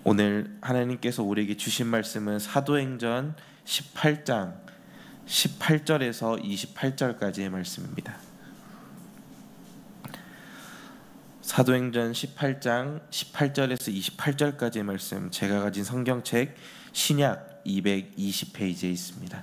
오늘 하나님께서 우리에게 주신 말씀은 사도행전 18장 18절에서 28절까지의 말씀입니다. 사도행전 18장 18절에서 28절까지의 말씀, 제가 가진 성경책 신약 220페이지에 있습니다.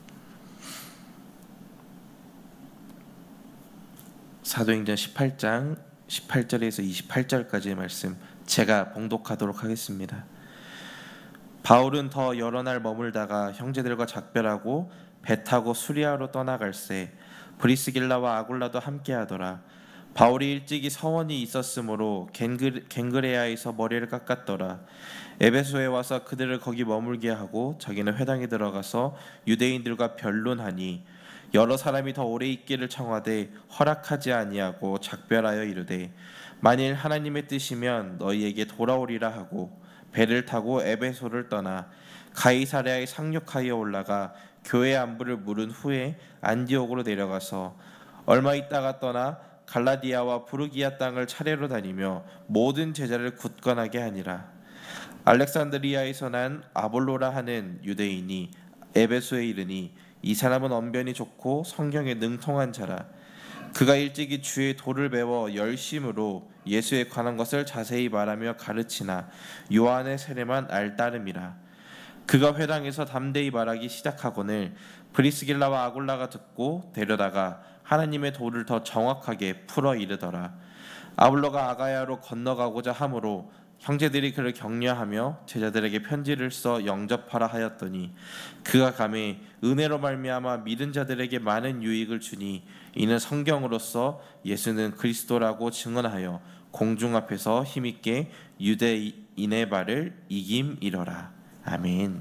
사도행전 18장 18절에서 28절까지의 말씀, 제가 봉독하도록 하겠습니다. 바울은 더 여러 날 머물다가 형제들과 작별하고 배 타고 수리아로 떠나갈새 브리스길라와 아굴라도 함께하더라. 바울이 일찍이 서원이 있었으므로 겐그레아에서 머리를 깎았더라. 에베소에 와서 그들을 거기 머물게 하고 자기는 회당에 들어가서 유대인들과 변론하니 여러 사람이 더 오래 있기를 청하되 허락하지 아니하고 작별하여 이르되 만일 하나님의 뜻이면 너희에게 돌아오리라 하고 배를 타고 에베소를 떠나 가이사랴에 상륙하여 올라가 교회 안부를 물은 후에 안디옥으로 내려가서 얼마 있다가 떠나 갈라디아와 부르기아 땅을 차례로 다니며 모든 제자를 굳건하게 하니라. 알렉산드리아에서 난 아볼로라 하는 유대인이 에베소에 이르니 이 사람은 언변이 좋고 성경에 능통한 자라. 그가 일찍이 주의 도를 배워 열심으로 예수에 관한 것을 자세히 말하며 가르치나 요한의 세례만 알따름이라. 그가 회당에서 담대히 말하기 시작하거늘 브리스길라와 아굴라가 듣고 데려다가 하나님의 도를 더 정확하게 풀어 이르더라. 아볼로가 아가야로 건너가고자 하므로 형제들이 그를 격려하며 제자들에게 편지를 써 영접하라 하였더니 그가 가매 은혜로 말미암아 믿은 자들에게 많은 유익을 주니 이는 성경으로서 예수는 그리스도라고 증언하여 공중 앞에서 힘있게 유대인의 발을 이김이러라. 아멘.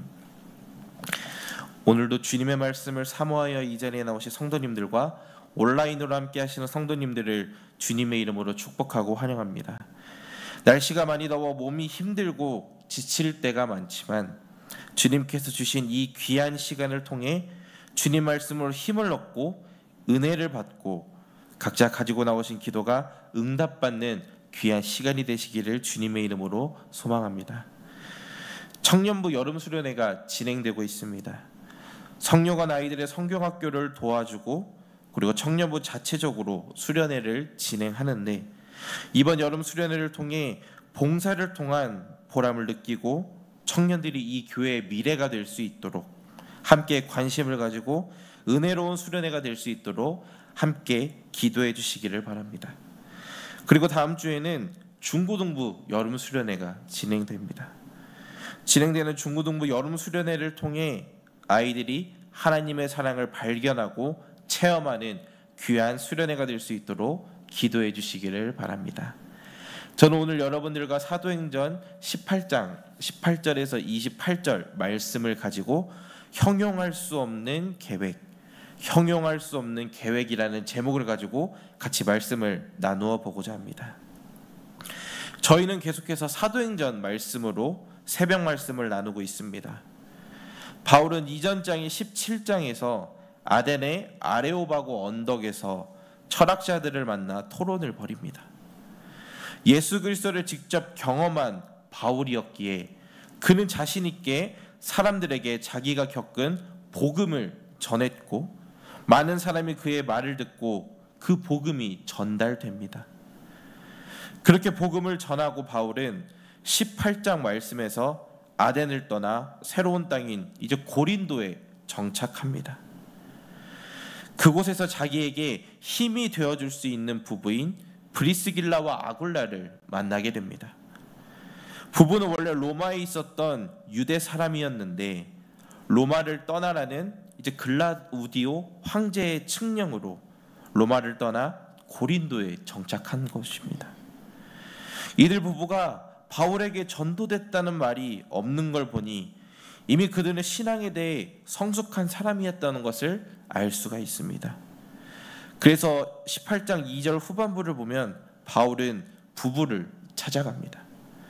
오늘도 주님의 말씀을 사모하여 이 자리에 나오신 성도님들과 온라인으로 함께 하시는 성도님들을 주님의 이름으로 축복하고 환영합니다. 날씨가 많이 더워 몸이 힘들고 지칠 때가 많지만 주님께서 주신 이 귀한 시간을 통해 주님 말씀으로 힘을 얻고 은혜를 받고 각자 가지고 나오신 기도가 응답받는 귀한 시간이 되시기를 주님의 이름으로 소망합니다. 청년부 여름수련회가 진행되고 있습니다. 성묘관 아이들의 성경학교를 도와주고 그리고 청년부 자체적으로 수련회를 진행하는데 이번 여름 수련회를 통해 봉사를 통한 보람을 느끼고 청년들이 이 교회의 미래가 될 수 있도록 함께 관심을 가지고 은혜로운 수련회가 될 수 있도록 함께 기도해 주시기를 바랍니다. 그리고 다음 주에는 중고등부 여름 수련회가 진행됩니다. 진행되는 중고등부 여름 수련회를 통해 아이들이 하나님의 사랑을 발견하고 체험하는 귀한 수련회가 될 수 있도록 기도해 주시기를 바랍니다. 저는 오늘 여러분들과 사도행전 18장 18절에서 28절 말씀을 가지고 형용할 수 없는 계획, 형용할 수 없는 계획이라는 제목을 가지고 같이 말씀을 나누어 보고자 합니다. 저희는 계속해서 사도행전 말씀으로 새벽 말씀을 나누고 있습니다. 바울은 이전 장인 17장에서 아덴의 아레오바고 언덕에서 철학자들을 만나 토론을 벌입니다. 예수 그리스도를 직접 경험한 바울이었기에 그는 자신 있게 사람들에게 자기가 겪은 복음을 전했고 많은 사람이 그의 말을 듣고 그 복음이 전달됩니다. 그렇게 복음을 전하고 바울은 18장 말씀에서 아덴을 떠나 새로운 땅인 이제 고린도에 정착합니다. 그곳에서 자기에게 힘이 되어줄 수 있는 부부인 브리스길라와 아굴라를 만나게 됩니다. 부부는 원래 로마에 있었던 유대 사람이었는데 로마를 떠나라는 이제 글라우디오 황제의 칙령으로 로마를 떠나 고린도에 정착한 것입니다. 이들 부부가 바울에게 전도됐다는 말이 없는 걸 보니 이미 그들은 신앙에 대해 성숙한 사람이었다는 것을 알 수가 있습니다. 그래서 18장 2절 후반부를 보면 바울은 부부를 찾아갑니다.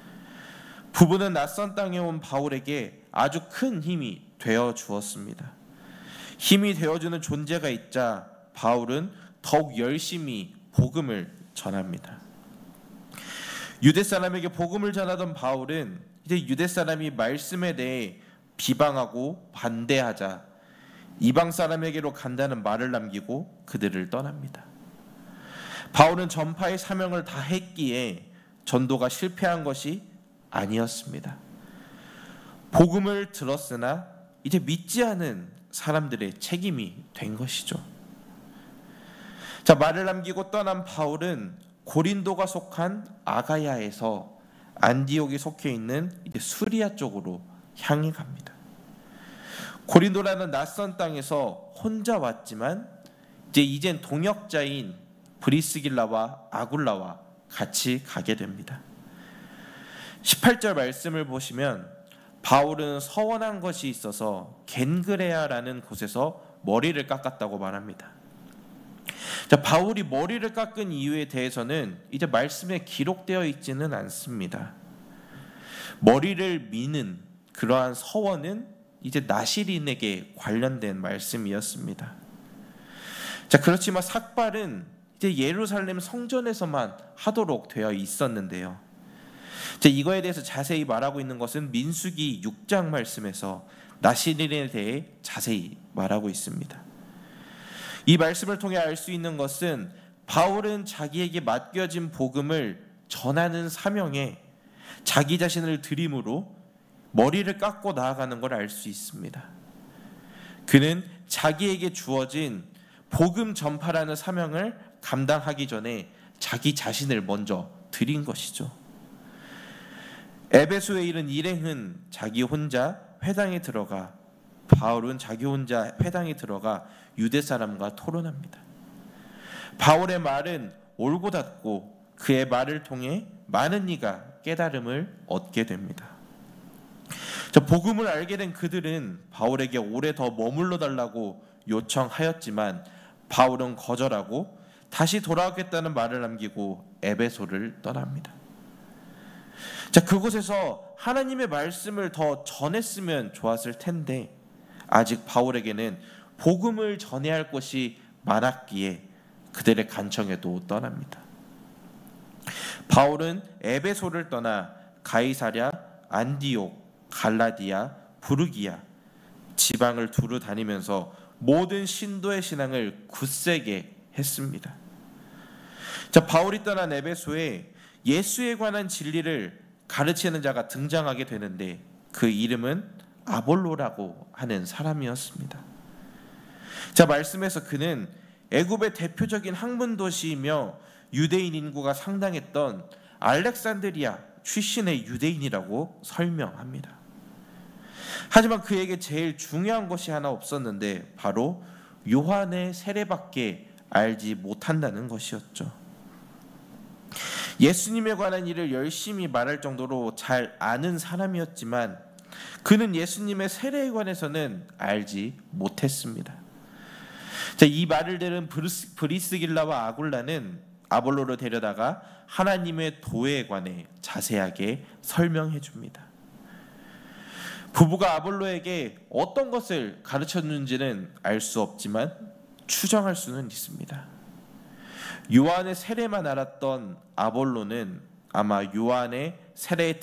부부는 낯선 땅에 온 바울에게 아주 큰 힘이 되어 주었습니다. 힘이 되어주는 존재가 있자 바울은 더욱 열심히 복음을 전합니다. 유대 사람에게 복음을 전하던 바울은 이제 유대 사람이 말씀에 대해 비방하고 반대하자 이방 사람에게로 간다는 말을 남기고 그들을 떠납니다. 바울은 전파의 사명을 다 했기에 전도가 실패한 것이 아니었습니다. 복음을 들었으나 이제 믿지 않은 사람들의 책임이 된 것이죠. 자, 말을 남기고 떠난 바울은 고린도가 속한 아가야에서 안디옥이 속해 있는 이제 수리아 쪽으로 향해 갑니다. 고린도라는 낯선 땅에서 혼자 왔지만 이젠 동역자인 브리스길라와 아굴라와 같이 가게 됩니다. 18절 말씀을 보시면 바울은 서원한 것이 있어서 겐그레아라는 곳에서 머리를 깎았다고 말합니다. 자, 바울이 머리를 깎은 이유에 대해서는 이제 말씀에 기록되어 있지는 않습니다. 머리를 미는 그러한 서원은 이제 나시린에게 관련된 말씀이었습니다. 자, 그렇지만 삭발은 이제 예루살렘 성전에서만 하도록 되어 있었는데요. 자, 이거에 대해서 자세히 말하고 있는 것은 민수기 6장 말씀에서 나시린에 대해 자세히 말하고 있습니다. 이 말씀을 통해 알 수 있는 것은 바울은 자기에게 맡겨진 복음을 전하는 사명에 자기 자신을 드림으로 머리를 깎고 나아가는 걸 알 수 있습니다. 그는 자기에게 주어진 복음 전파라는 사명을 감당하기 전에 자기 자신을 먼저 드린 것이죠. 에베소에 이른 일행은 자기 혼자 회당에 들어가, 바울은 자기 혼자 회당에 들어가 유대 사람과 토론합니다. 바울의 말은 옳고 닿고 그의 말을 통해 많은 이가 깨달음을 얻게 됩니다. 복음을 알게 된 그들은 바울에게 오래 더 머물러 달라고 요청하였지만 바울은 거절하고 다시 돌아오겠다는 말을 남기고 에베소를 떠납니다. 자, 그곳에서 하나님의 말씀을 더 전했으면 좋았을 텐데 아직 바울에게는 복음을 전해야 할 것이 많았기에 그들의 간청에도 떠납니다. 바울은 에베소를 떠나 가이사랴, 안디옥, 갈라디아, 부르기아 지방을 두루 다니면서 모든 신도의 신앙을 굳세게 했습니다. 자, 바울이 떠난 에베소에 예수에 관한 진리를 가르치는 자가 등장하게 되는데 그 이름은 아볼로라고 하는 사람이었습니다. 자, 말씀에서 그는 애굽의 대표적인 학문 도시이며 유대인 인구가 상당했던 알렉산드리아 출신의 유대인이라고 설명합니다. 하지만 그에게 제일 중요한 것이 하나 없었는데 바로 요한의 세례밖에 알지 못한다는 것이었죠. 예수님에 관한 일을 열심히 말할 정도로 잘 아는 사람이었지만 그는 예수님의 세례에 관해서는 알지 못했습니다. 자, 이 말을 들은 브리스길라와 아굴라는 아볼로를 데려다가 하나님의 도에 관해 자세하게 설명해 줍니다. 부부가 아볼로에게 어떤 것을 가르쳤는지는 알 수 없지만 추정할 수는 있습니다. 요한의 세례만 알았던 아볼로는 아마 요한의 세례의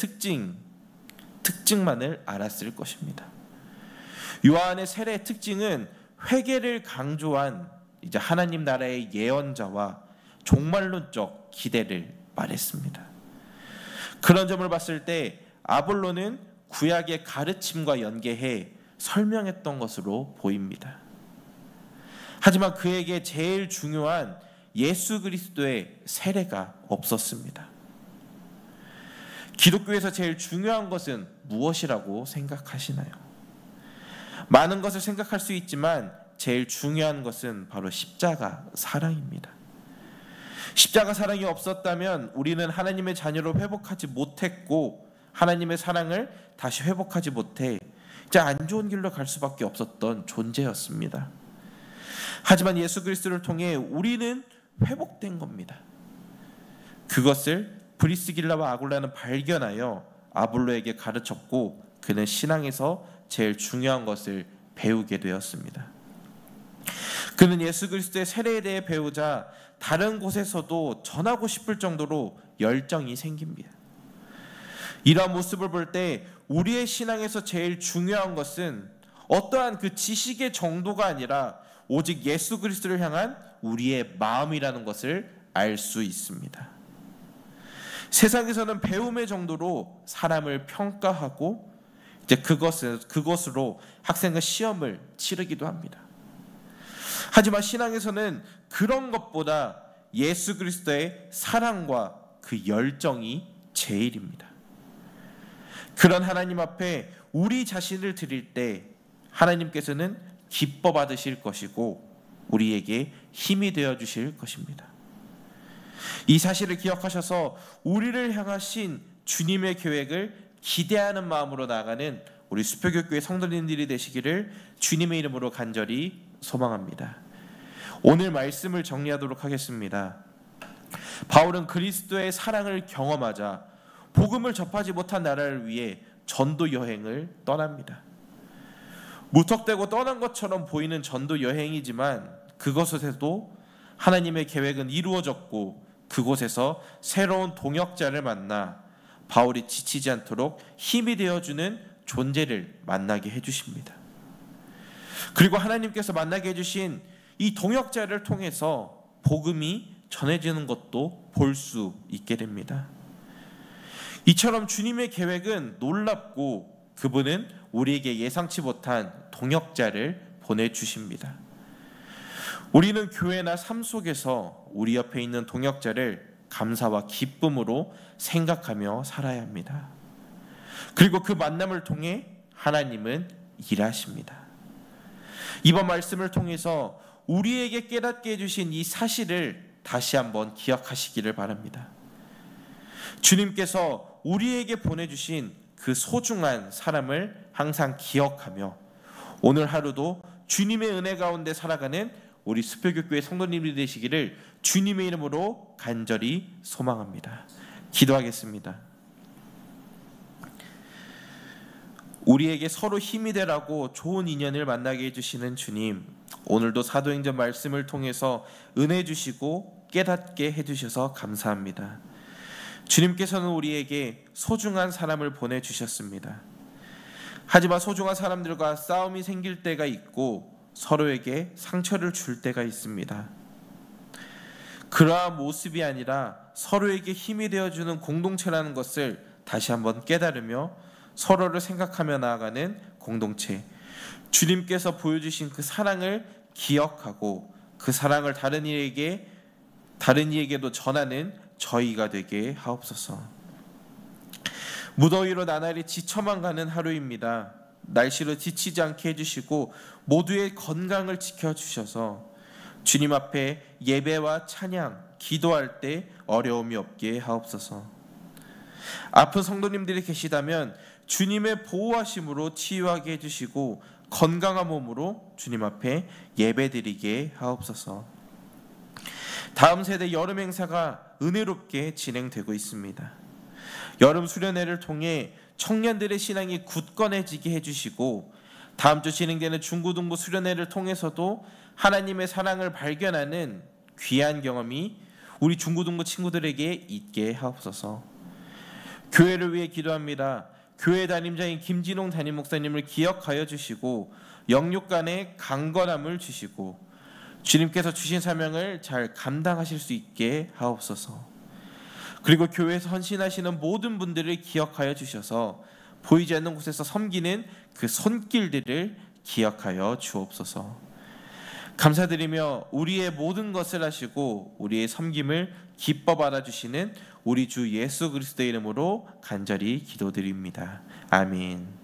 특징만을 알았을 것입니다. 요한의 세례의 특징은 회개를 강조한 이제 하나님 나라의 예언자와 종말론적 기대를 말했습니다. 그런 점을 봤을 때 아볼로는 구약의 가르침과 연계해 설명했던 것으로 보입니다. 하지만 그에게 제일 중요한 예수 그리스도의 세례가 없었습니다. 기독교에서 제일 중요한 것은 무엇이라고 생각하시나요? 많은 것을 생각할 수 있지만 제일 중요한 것은 바로 십자가 사랑입니다. 십자가 사랑이 없었다면 우리는 하나님의 자녀로 회복하지 못했고 하나님의 사랑을 다시 회복하지 못해 이제 안 좋은 길로 갈 수밖에 없었던 존재였습니다. 하지만 예수 그리스도를 통해 우리는 회복된 겁니다. 그것을 브리스길라와 아굴라는 발견하여 아볼로에게 가르쳤고 그는 신앙에서 제일 중요한 것을 배우게 되었습니다. 그는 예수 그리스도의 세례에 대해 배우자 다른 곳에서도 전하고 싶을 정도로 열정이 생깁니다. 이러한 모습을 볼 때 우리의 신앙에서 제일 중요한 것은 어떠한 그 지식의 정도가 아니라 오직 예수 그리스도를 향한 우리의 마음이라는 것을 알 수 있습니다. 세상에서는 배움의 정도로 사람을 평가하고 이제 그것으로 학생은 시험을 치르기도 합니다. 하지만 신앙에서는 그런 것보다 예수 그리스도의 사랑과 그 열정이 제일입니다. 그런 하나님 앞에 우리 자신을 드릴 때 하나님께서는 기뻐 받으실 것이고 우리에게 힘이 되어 주실 것입니다. 이 사실을 기억하셔서 우리를 향하신 주님의 계획을 기대하는 마음으로 나아가는 우리 수표교회 성도님들이 되시기를 주님의 이름으로 간절히 소망합니다. 오늘 말씀을 정리하도록 하겠습니다. 바울은 그리스도의 사랑을 경험하자 복음을 접하지 못한 나라를 위해 전도 여행을 떠납니다. 무턱대고 떠난 것처럼 보이는 전도 여행이지만 그것에서도 하나님의 계획은 이루어졌고 그곳에서 새로운 동역자를 만나 바울이 지치지 않도록 힘이 되어주는 존재를 만나게 해주십니다. 그리고 하나님께서 만나게 해주신 이 동역자를 통해서 복음이 전해지는 것도 볼 수 있게 됩니다. 이처럼 주님의 계획은 놀랍고 그분은 우리에게 예상치 못한 동역자를 보내주십니다. 우리는 교회나 삶 속에서 우리 옆에 있는 동역자를 감사와 기쁨으로 생각하며 살아야 합니다. 그리고 그 만남을 통해 하나님은 일하십니다. 이번 말씀을 통해서 우리에게 깨닫게 해주신 이 사실을 다시 한번 기억하시기를 바랍니다. 주님께서 우리에게 보내주신 그 소중한 사람을 항상 기억하며 오늘 하루도 주님의 은혜 가운데 살아가는 우리 수표교회 성도님들이 되시기를 주님의 이름으로 간절히 소망합니다. 기도하겠습니다. 우리에게 서로 힘이 되라고 좋은 인연을 만나게 해주시는 주님, 오늘도 사도행전 말씀을 통해서 은혜 주시고 깨닫게 해주셔서 감사합니다. 주님께서는 우리에게 소중한 사람을 보내주셨습니다. 하지만 소중한 사람들과 싸움이 생길 때가 있고 서로에게 상처를 줄 때가 있습니다. 그러한 모습이 아니라 서로에게 힘이 되어주는 공동체라는 것을 다시 한번 깨달으며 서로를 생각하며 나아가는 공동체, 주님께서 보여주신 그 사랑을 기억하고 그 사랑을 다른 이에게도 전하는 저희가 되게 하옵소서. 무더위로 나날이 지쳐만 가는 하루입니다. 날씨로 지치지 않게 해주시고 모두의 건강을 지켜주셔서 주님 앞에 예배와 찬양, 기도할 때 어려움이 없게 하옵소서. 아픈 성도님들이 계시다면 주님의 보호하심으로 치유하게 해주시고 건강한 몸으로 주님 앞에 예배드리게 하옵소서. 다음 세대 여름 행사가 은혜롭게 진행되고 있습니다. 여름 수련회를 통해 청년들의 신앙이 굳건해지게 해주시고 다음 주 진행되는 중고등부 수련회를 통해서도 하나님의 사랑을 발견하는 귀한 경험이 우리 중고등부 친구들에게 있게 하옵소서. 교회를 위해 기도합니다. 교회 담임자인 김진홍 담임 목사님을 기억하여 주시고 영육간의 강건함을 주시고 주님께서 주신 사명을 잘 감당하실 수 있게 하옵소서. 그리고 교회에서 헌신하시는 모든 분들을 기억하여 주셔서 보이지 않는 곳에서 섬기는 그 손길들을 기억하여 주옵소서. 감사드리며 우리의 모든 것을 하시고 우리의 섬김을 기뻐 받아주시는 우리 주 예수 그리스도의 이름으로 간절히 기도드립니다. 아멘.